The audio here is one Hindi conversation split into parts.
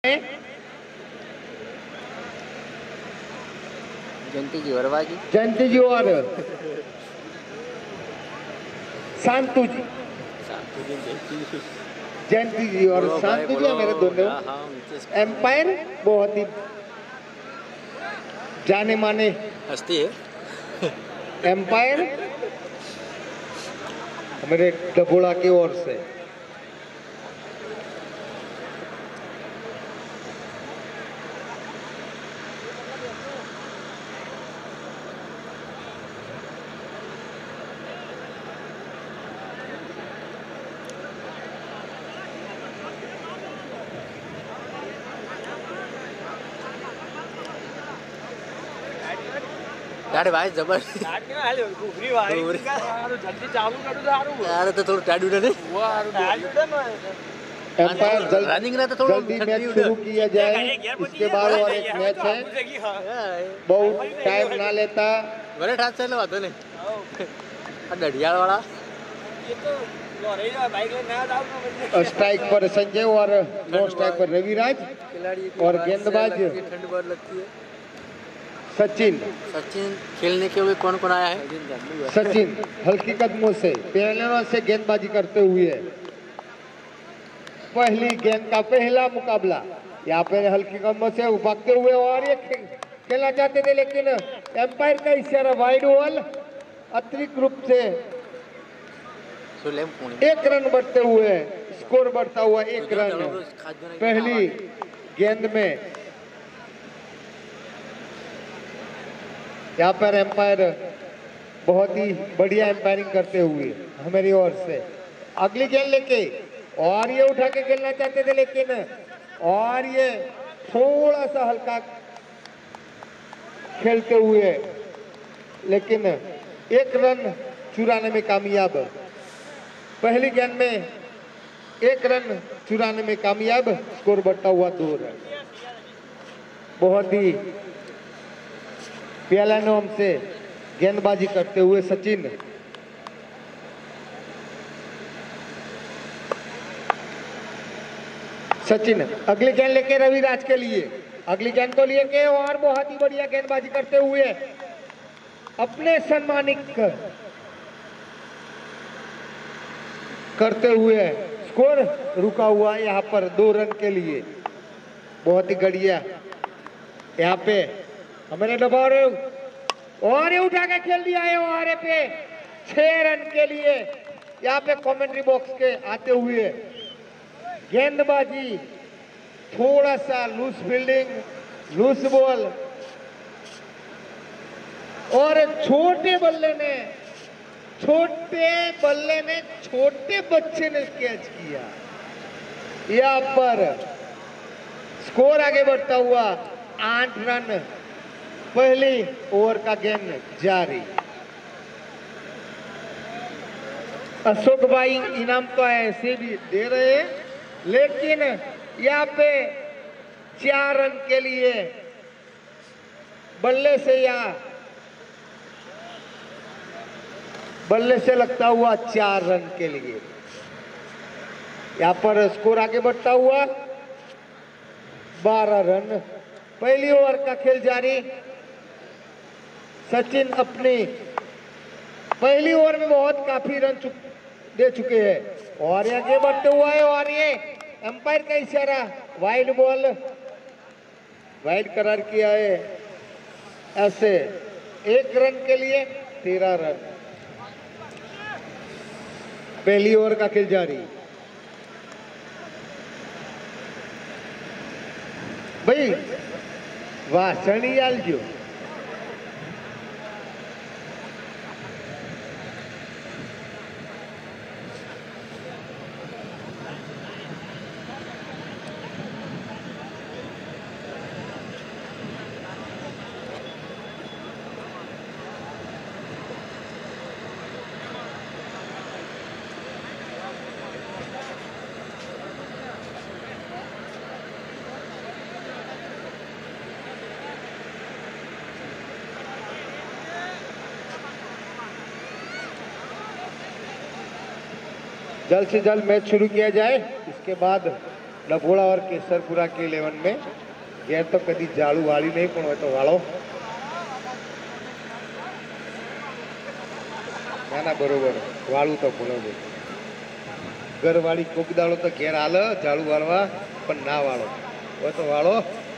जयंती जी और जयंती जी और शांतु जी। जयंती जी और शांतु जी मेरे दोनों एम्पायर बहुत ही जाने माने हस्ती है। एम्पायर मेरे डबोड़ा की ओर से यार भाई जबर यार तो थोड़ा टाइट उड़ा दे एम्पायर जल्दी मैच शुरू किया जाए। इसके बाद और एक मैच है, बहुत टाइम ना लेता। बड़े ठाक चलो बात नहीं घड़ियाल वाला स्ट्राइक पर संजय और नो स्ट्राइक पर रविराज और गेंदबाज ठंड बहुत लगती है। सचिन खेलने के लिए कौन कौन आया है? सचिन हल्की कदमों से पहले से गेंदबाजी करते हुए पहली गेंद का पहला मुकाबला यहाँ पे हल्की कदमों से भागते हुए और ये खेलना चाहते थे, लेकिन एम्पायर का इशारा वाइड बॉल अतिरिक्त रूप से 1 रन बढ़ते हुए स्कोर बढ़ता हुआ 1 रन पहली गेंद में। यहाँ पर एम्पायर बहुत ही बढ़िया एम्पायरिंग करते हुए हमारी ओर से अगली गेंद लेके और ये उठा के खेलना चाहते थे, लेकिन और ये थोड़ा सा हल्का खेलते हुए लेकिन 1 रन चुराने में कामयाब। पहली गेंद में 1 रन चुराने में कामयाब, स्कोर बढ़ता हुआ 2 रन। बहुत ही प्याला नाम से गेंदबाजी करते हुए सचिन अगली गेंद लेके रविराज के लिए अगली गेंद को लिए के और बहुत ही बढ़िया गेंदबाजी करते हुए अपने सम्मानित करते हुए स्कोर रुका हुआ यहाँ पर 2 रन के लिए। बहुत ही बढ़िया यहाँ पे हमारे दबाव और उठा के खेल दिया है और पे 6 रन के लिए। यहाँ पे कमेंट्री बॉक्स के आते हुए गेंदबाजी थोड़ा सा लूज फील्डिंग लूज बॉल और छोटे बल्ले ने छोटे बच्चे ने कैच किया। यहाँ पर स्कोर आगे बढ़ता हुआ 8 रन पहली ओवर का गेम जारी। अशोक भाई इनाम तो ऐसे भी दे रहे हैं, लेकिन यहाँ पे 4 रन के लिए बल्ले से लगता हुआ 4 रन के लिए यहाँ पर स्कोर आगे बढ़ता हुआ 12 रन। पहली ओवर का खेल जारी। सचिन अपनी पहली ओवर में बहुत काफी रन दे चुके हैं और आगे बढ़ते हुआ है और ये एम्पायर का इशारा वाइड बॉल वाइड करार किया है। ऐसे 1 रन के लिए 13 रन। पहली ओवर का खेल जारी। भाई वाह सणियाल जो जल्द से जल्द मैच शुरू किया जाए। इसके बाद डभोड़ा और केसरपुरा के 11 में घेर तो कभी जाड़ू वाली नहीं पण होय तो वाळो ना बरोबर वाळू तो बोलो घरवाળી कोक दाड़ो तो घेर हाल जाड़ू वाळवा पण ना वाळो होय तो वाळो।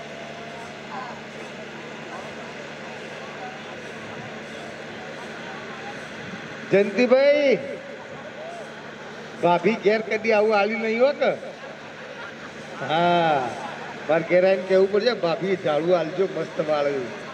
जयंती भाई भाभी घेर कदी आવું आली नहीं हो के हाँ मार घेर आईने केवुं पड़शे भाभी झाड़ू आलजो मस्त वाळ।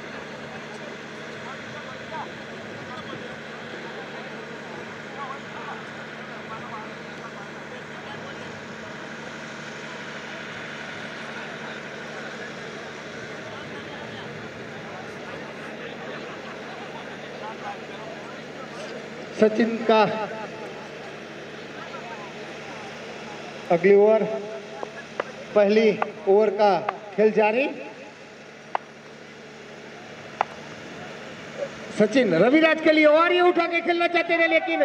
सचिन का अगली ओवर पहली ओवर का खेल जारी। सचिन रविराज के लिए और ये उठा के खेलना चाहते थे लेकिन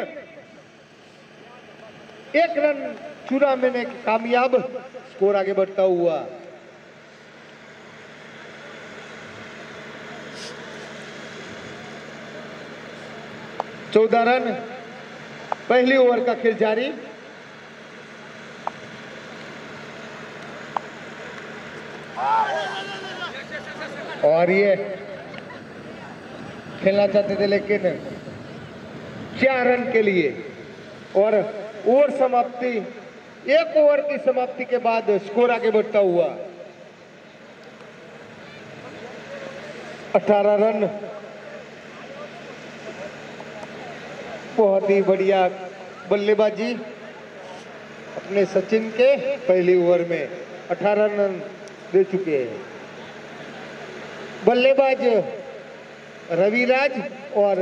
एक रन चुरा में कामयाब स्कोर आगे बढ़ता हुआ। चौदह रन पहली ओवर का खेल जारी। और ये खेलना चाहते थे लेकिन 4 रन के लिए और ओवर समाप्ति एक ओवर की समाप्ति के बाद स्कोर आगे बढ़ता हुआ 18 रन। बहुत ही बढ़िया बल्लेबाजी अपने सचिन के पहली ओवर में 18 रन दे चुके हैं। बल्लेबाज रविराज और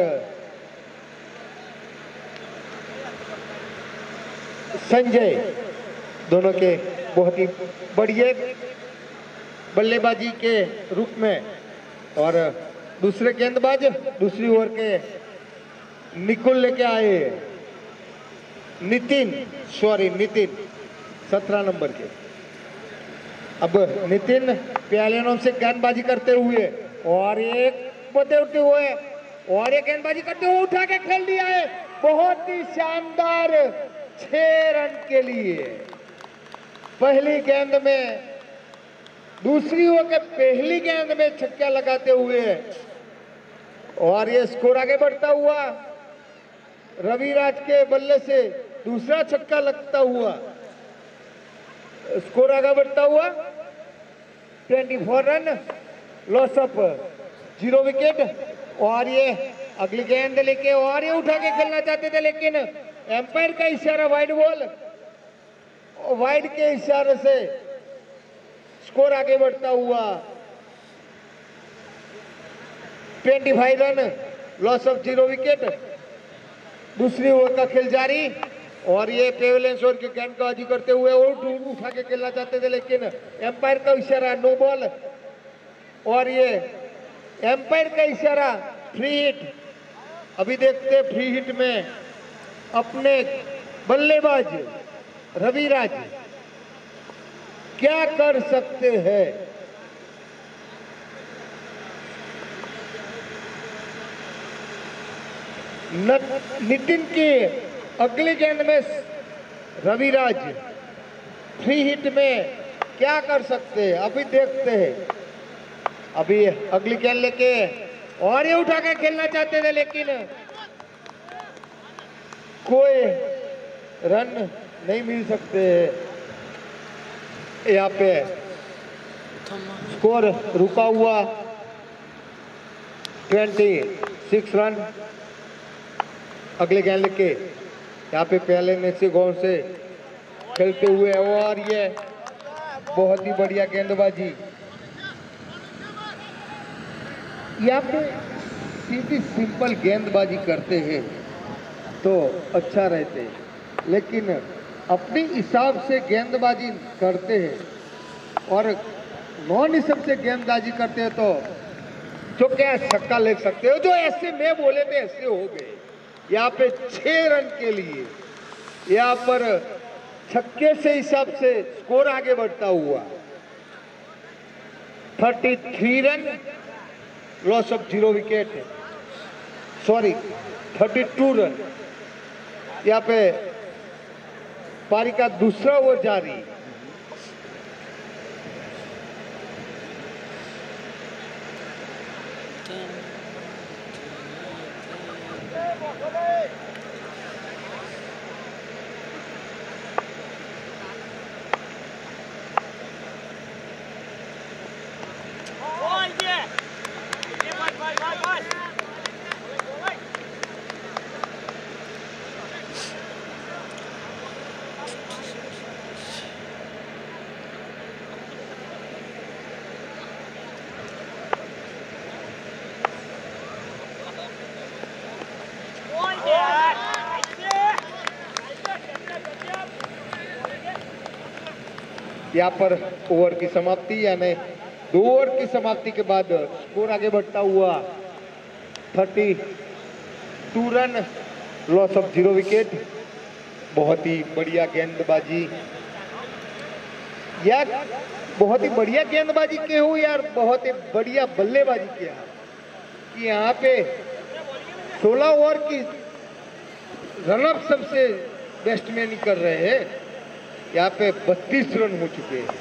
संजय दोनों के बहुत ही बढ़िया बल्लेबाजी के रूप में और दूसरे गेंदबाज दूसरी ओवर के निकुल लेके आए नितिन 17 नंबर के। अब नितिन प्याले नाम से गेंदबाजी करते हुए और एक बोते उठते हुए और एक गेंदबाजी करते हुए उठा के खेल दिया है बहुत ही शानदार 6 रन के लिए। पहली गेंद में दूसरी ओवर के पहली गेंद में छक्का लगाते हुए और ये स्कोर आगे बढ़ता हुआ रविराज के बल्ले से दूसरा छक्का लगता हुआ स्कोर आगे बढ़ता हुआ 24 रन लॉस ऑफ 0 विकेट। और ये अगली गेंद लेके और ये उठा के खेलना चाहते थे लेकिन एम्पायर का इशारा वाइड बॉल वाइड के इशारे से स्कोर आगे बढ़ता हुआ 25 रन लॉस ऑफ 0 विकेट। दूसरी ओवर का खेल जारी और ये पेवेलियन ओवर की गेंदबाजी करते हुए उठा के खेलना चाहते थे लेकिन एम्पायर का इशारा नो बॉल और ये एम्पायर का इशारा फ्री हिट। अभी देखते फ्री हिट में अपने बल्लेबाज रविराज क्या कर सकते हैं। नितिन की अगली गेंद में रविराज फ्री हिट में क्या कर सकते हैं अभी देखते हैं। अभी अगली गेंद लेके और ये उठा के खेलना चाहते थे लेकिन कोई रन नहीं मिल सकते। यहाँ पे स्कोर रुका हुआ 26 रन। अगले गेंद लेके यहाँ पे पहले नेसी गौर से खेलते हुए और ये बहुत ही बढ़िया गेंदबाजी यहाँ पे सीधी सिंपल गेंदबाजी करते हैं तो अच्छा रहते लेकिन अपने हिसाब से गेंदबाजी करते हैं और नॉन हिसाब से गेंदबाजी करते हैं तो जो क्या छक्का ले सकते हो जो ऐसे में बोले थे ऐसे हो गए। यहाँ पे 6 रन के लिए यहाँ पर छक्के से हिसाब से स्कोर आगे बढ़ता हुआ 33 run, loss of 0 wicket, sorry 32 run. यहाँ पे पारी का दूसरा ओवर जारी। यहाँ पर ओवर की समाप्ति, यानी 2 ओवर की समाप्ति के बाद स्कोर आगे बढ़ता हुआ 32 रन, लॉस ऑफ 0 विकेट। बहुत ही बढ़िया गेंदबाजी, यार बहुत ही बढ़िया गेंदबाजी के हो यार, बहुत ही बढ़िया बल्लेबाजी किया कि यहाँ पे 16 ओवर की रनअप सबसे बैट्समैन ही कर रहे हैं। यहाँ पे 32 रन हो चुके हैं।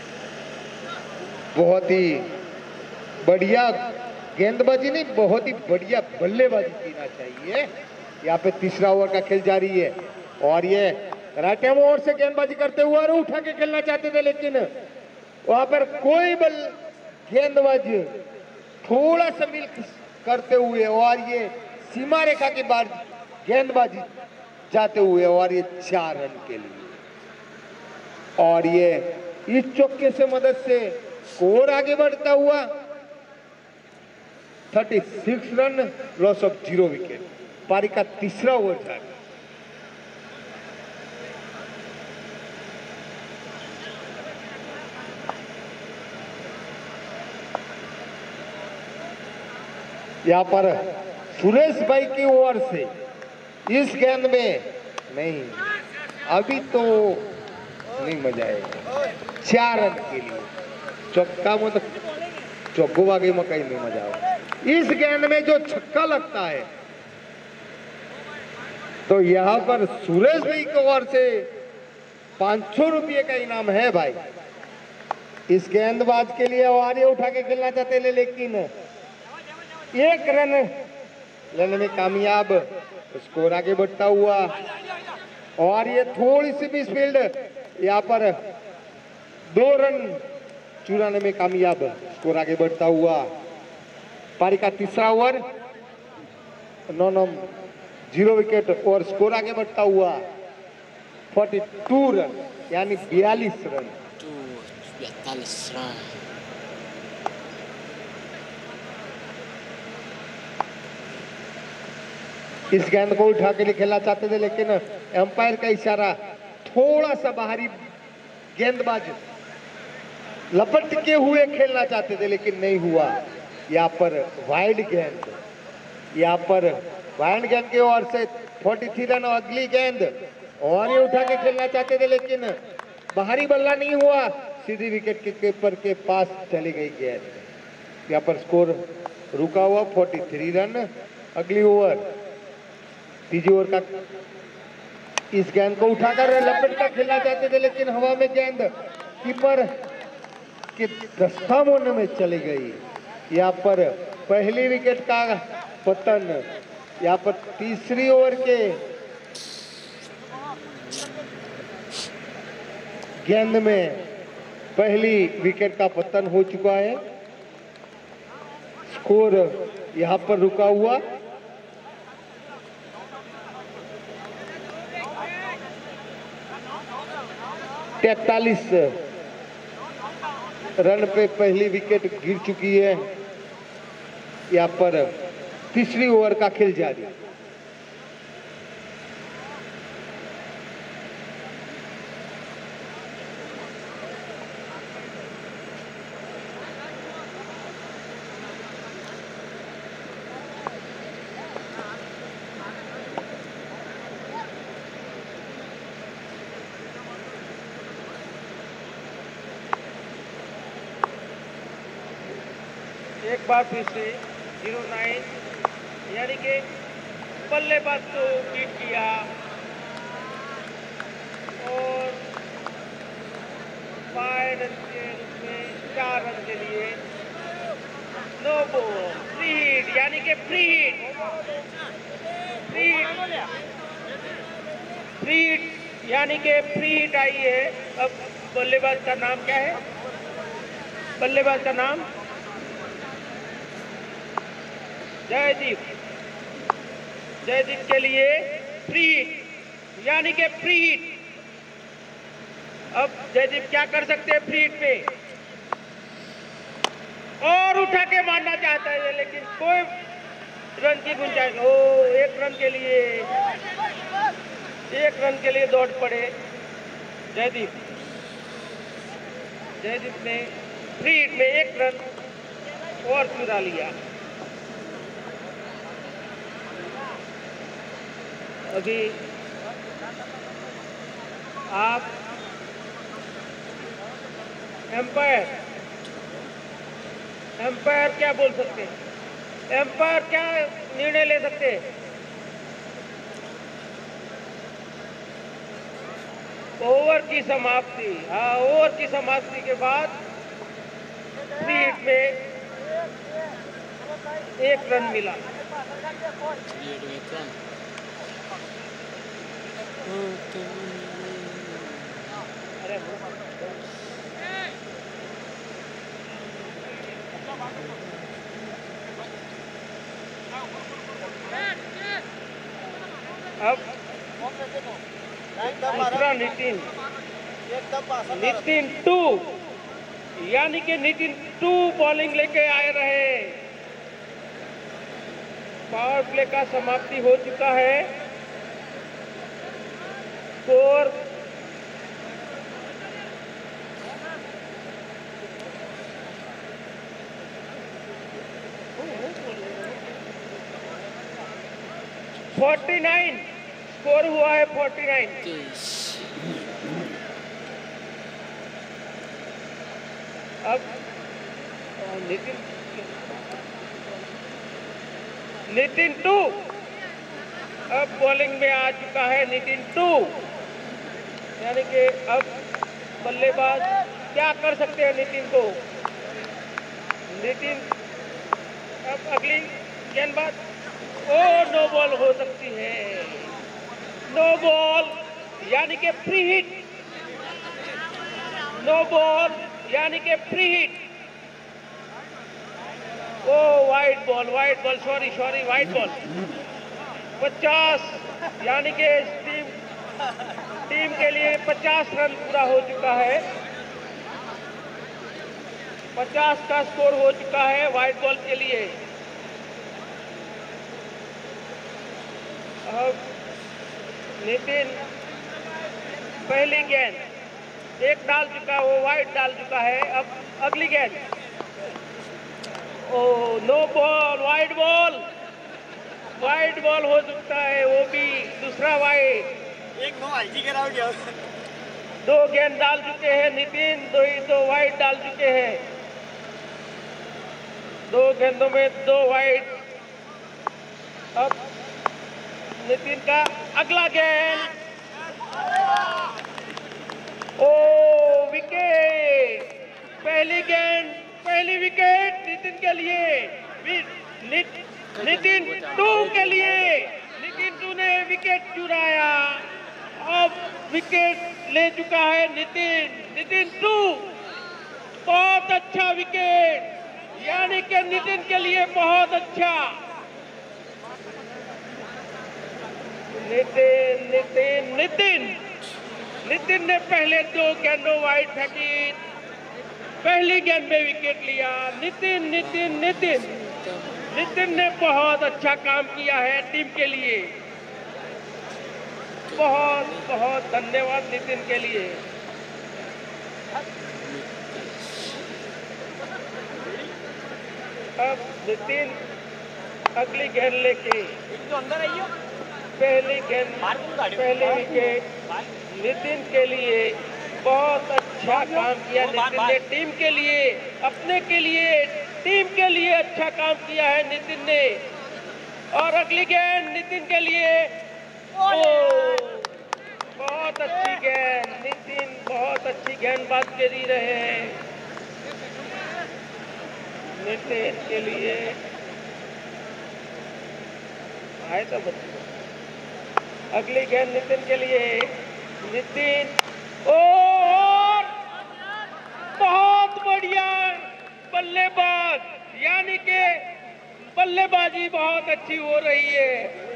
बहुत ही बढ़िया गेंदबाजी नहीं, बहुत ही बढ़िया बल्लेबाजी करना चाहिए। यहाँ पे तीसरा ओवर का खेल जारी है और ये राइट हैंड ओवर से गेंदबाजी करते हुए और उठा के खेलना चाहते थे, लेकिन वहां पर कोई गेंदबाज थोड़ा सा मिल करते हुए और ये सीमा रेखा के बाद गेंदबाजी जाते हुए और ये 4 रन के लिए, और ये इस चौके से मदद से स्कोर आगे बढ़ता हुआ 36 रन, लॉस ऑफ 0 विकेट। पारी का तीसरा ओवर जारी। यहाँ पर सुरेश भाई की ओर से इस गेंद में नहीं, अभी तो नहीं मजा आएगा। 4 रन के लिए चौका में तो चौको वागे में कहीं नहीं मजा आएगा। इस गेंद में जो छक्का लगता है तो यहाँ पर सुरेश भाई की ओर से 500 रुपये का इनाम है भाई। इस गेंदबाज के लिए आगे उठा के खेलना चाहते हैं, लेकिन 1 रन लेने में कामयाब, स्कोर आगे बढ़ता हुआ। और ये थोड़ी सी भी स्पीड, यहाँ पर 2 रन चुराने में कामयाब, स्कोर आगे बढ़ता हुआ। पारी का तीसरा ओवर, 9 0 विकेट और स्कोर आगे बढ़ता हुआ 42 रन, यानी 42 रन। 42 रन। इस गेंद को उठा के लिए खेलना चाहते थे, लेकिन एम्पायर का इशारा, थोड़ा सा बाहरी गेंदबाज लपट के हुए खेलना चाहते थे, लेकिन नहीं हुआ। यहाँ पर वाइड गेंद, यहाँ पर वाइड गेंद की ओर से 43 रन और अगली गेंद और ये उठा के खेलना चाहते थे, लेकिन बाहरी बल्ला नहीं हुआ, सीधी विकेट के कीपर के पास चली गई गेंद। यहाँ पर स्कोर रुका हुआ 43 रन। अगली ओवर, तीसरी ओवर का इस गेंद को उठाकर लपेट कर खेलना चाहते थे, लेकिन हवा में गेंद कीपर के दस्तामों में चली गई। यहाँ पर पहली विकेट का पतन। यहाँ पर तीसरी ओवर के गेंद में पहली विकेट का पतन हो चुका है। स्कोर यहाँ पर रुका हुआ 43 रन पे पहली विकेट गिर चुकी है। यहाँ पर तीसरी ओवर का खेल जारी। एक बार फिर से 09 यानी कि बल्लेबाज को बीट किया और 5 रन के रूप में 4 रन के लिए नो बॉल फ्री हिट यानी कि फ्री हिट यानी कि फ्री हिट आई है। अब बल्लेबाज का नाम क्या है? बल्लेबाज का नाम जयदीप। जयदीप के लिए फ्री हिट यानी कि फ्री हिट। अब जयदीप क्या कर सकते हैं फ्री हिट पे? और उठा के मारना चाहता है लेकिन कोई रन की गुंजाइश। ओ, 1 रन के लिए 1 रन के लिए दौड़ पड़े जयदीप। जयदीप ने फ्री हिट में 1 रन और चुरा लिया। अभी आप एम्पायर क्या बोल सकते हैं? एम्पायर क्या निर्णय ले सकते हैं? ओवर की समाप्ति। हाँ, ओवर की समाप्ति के बाद फ्री हिट में 1 रन मिला। अब दूसरा नितिन 2 यानी कि नितिन 2 बॉलिंग लेके आए रहे। पावर प्ले का समाप्ति हो चुका है। स्कोर 49 स्कोर हुआ है 49। अब नितिन 2 अब बॉलिंग में आ चुका है। नितिन 2 यानी कि अब बल्लेबाज क्या कर सकते हैं नितिन को? नितिन अब अगली गेंदबाज नो बॉल हो सकती है। नो बॉल यानी कि फ्री हिट। नो बॉल यानी कि free hit. Oh wide ball sorry wide ball. 50 यानी कि टीम के लिए 50 रन पूरा हो चुका है। 50 का स्कोर हो चुका है वाइड बॉल के लिए। अब नितिन पहली गेंद 1 डाल चुका, वो वाइड डाल चुका है। अब अगली गेंद नो बॉल वाइड बॉल हो सकता है, वो भी दूसरा वाइड। 2 गेंद डाल चुके हैं नितिन, 2 वाइड डाल चुके हैं। 2 गेंदों में 2 वाइड। अब नितिन का अगला गेंद विकेट। पहली विकेट नितिन के लिए। नितिन 2 के लिए। नितिन 2 ने विकेट चुराया। अब विकेट ले चुका है नितिन 2। बहुत अच्छा विकेट यानी कि नितिन के लिए बहुत अच्छा। नितिन ने पहले 2 गेंदों वाइड फेंकी, पहली गेंद में विकेट लिया। नितिन ने बहुत अच्छा काम किया है टीम के लिए। बहुत धन्यवाद नितिन के लिए। अब नितिन अगली गेंद लेके पहली विकेट नितिन के लिए। बहुत अच्छा काम किया नितिन ने टीम के लिए, अपने के लिए टीम के लिए अच्छा काम किया है नितिन ने। और अगली गेंद नितिन के लिए। बहुत अच्छी गेंद, नितिन बहुत अच्छी गेंदबाजी रहे हैं नितिन के लिए। आए तो बच्चे, अगली गेंद नितिन के लिए। नितिन और बहुत बढ़िया बल्लेबाज, यानी कि बल्लेबाजी बहुत अच्छी हो रही है।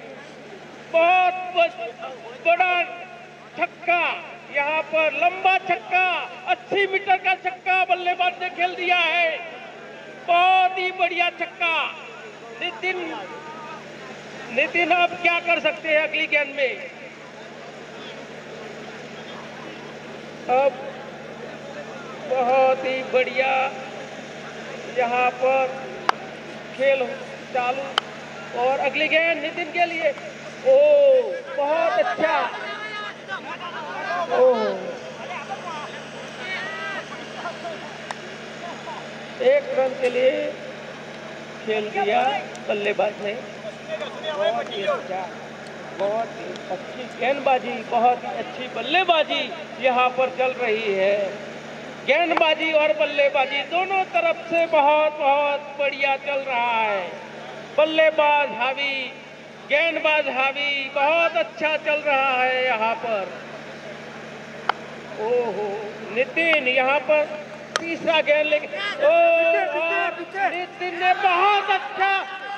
बहुत बड़ा छक्का, यहाँ पर लंबा छक्का, 80 मीटर का छक्का बल्लेबाज ने खेल दिया है। बहुत ही बढ़िया छक्का। नितिन अब क्या कर सकते हैं अगली गेंद में? अब बहुत ही बढ़िया यहाँ पर खेल चालू। और अगली गेंद नितिन के लिए। बहुत अच्छा। एक रन के लिए खेल दिया बल्लेबाज ने। बहुत ही अच्छा, बहुत ही अच्छी गेंदबाजी, बहुत ही अच्छी बल्लेबाजी यहाँ पर चल रही है। गेंदबाजी और बल्लेबाजी दोनों तरफ से बहुत बहुत बढ़िया चल रहा है। बल्लेबाज हावी, गेंदबाज हावी, बहुत अच्छा चल रहा है यहाँ पर। ओहो, नितिन यहाँ पर तीसरा गेंद लेके। नितिन ने बहुत अच्छा,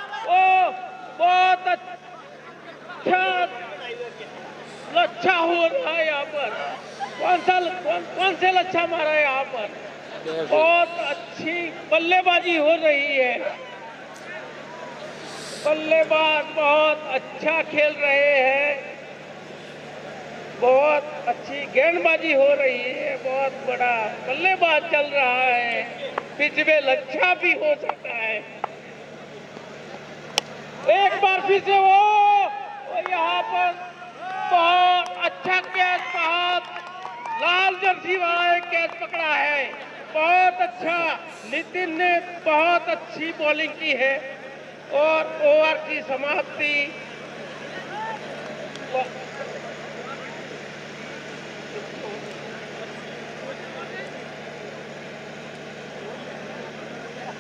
बहुत अच्छा हो रहा है यहाँ पर। कौन से लच्छा मारा है यहाँ पर? बहुत अच्छी बल्लेबाजी हो रही है। बल्लेबाज बहुत अच्छा खेल रहे हैं। बहुत अच्छी गेंदबाजी हो रही है। बहुत बड़ा बल्लेबाज चल रहा है। पिच में लच्छा भी हो सकता है। एक बार फिर से वो यहाँ पर बहुत अच्छा कैच, बहुत लाल जर्सी वाला कैच पकड़ा है। बहुत अच्छा, नितिन ने बहुत अच्छी बॉलिंग की है। और ओवर की समाप्ति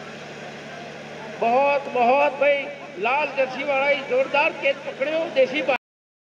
बहुत भाई, लाल जर्सी वाला जोरदार कैच पकड़े हो देसी